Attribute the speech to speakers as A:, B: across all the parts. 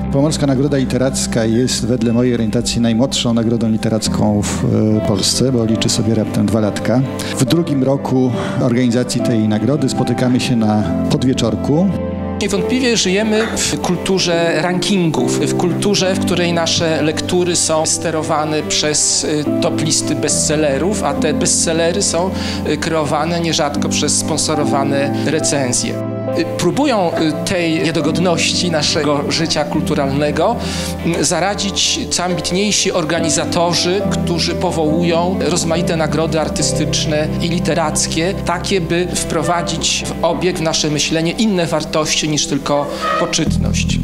A: Pomorska Nagroda Literacka jest wedle mojej orientacji najmłodszą nagrodą literacką w Polsce, bo liczy sobie raptem 2 latka. W drugim roku organizacji tej nagrody spotykamy się na podwieczorku.
B: Niewątpliwie żyjemy w kulturze rankingów, w kulturze, w której nasze lektury są sterowane przez top listy bestsellerów, a te bestsellery są kreowane nierzadko przez sponsorowane recenzje. Próbują tej niedogodności naszego życia kulturalnego zaradzić co ambitniejsi organizatorzy, którzy powołują rozmaite nagrody artystyczne i literackie, takie by wprowadzić w obieg, w nasze myślenie inne wartości niż tylko poczytność.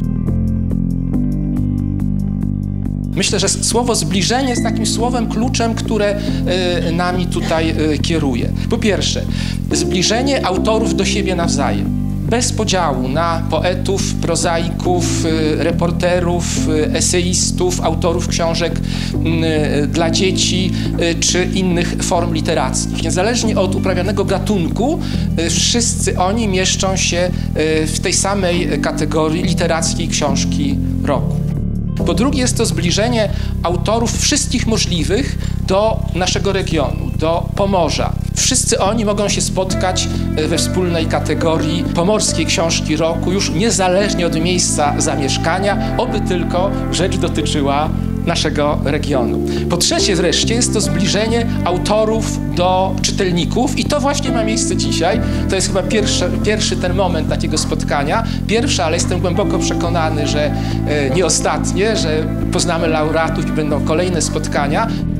B: Myślę, że słowo zbliżenie jest takim słowem kluczem, które nami tutaj kieruje. Po pierwsze, zbliżenie autorów do siebie nawzajem. Bez podziału na poetów, prozaików, reporterów, eseistów, autorów książek dla dzieci czy innych form literackich. Niezależnie od uprawianego gatunku, wszyscy oni mieszczą się w tej samej kategorii literackiej książki roku. Po drugie, jest to zbliżenie autorów wszystkich możliwych do naszego regionu, do Pomorza. Wszyscy oni mogą się spotkać we wspólnej kategorii pomorskiej książki roku, już niezależnie od miejsca zamieszkania, oby tylko rzecz dotyczyła naszego regionu. Po trzecie wreszcie jest to zbliżenie autorów do czytelników i to właśnie ma miejsce dzisiaj. To jest chyba pierwszy ten moment takiego spotkania. Pierwsze, ale jestem głęboko przekonany, że nie ostatnie, że poznamy laureatów i będą kolejne spotkania.